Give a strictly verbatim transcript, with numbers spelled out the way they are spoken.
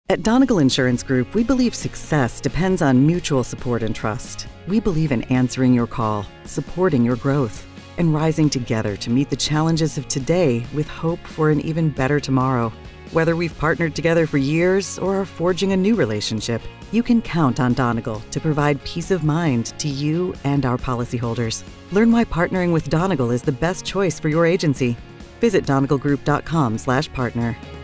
At Donegal Insurance Group, we believe success depends on mutual support and trust. We believe in answering your call, supporting your growth, and rising together to meet the challenges of today with hope for an even better tomorrow. Whether we've partnered together for years or are forging a new relationship, you can count on Donegal to provide peace of mind to you and our policyholders. Learn why partnering with Donegal is the best choice for your agency. Visit donegal group dot com slash partner.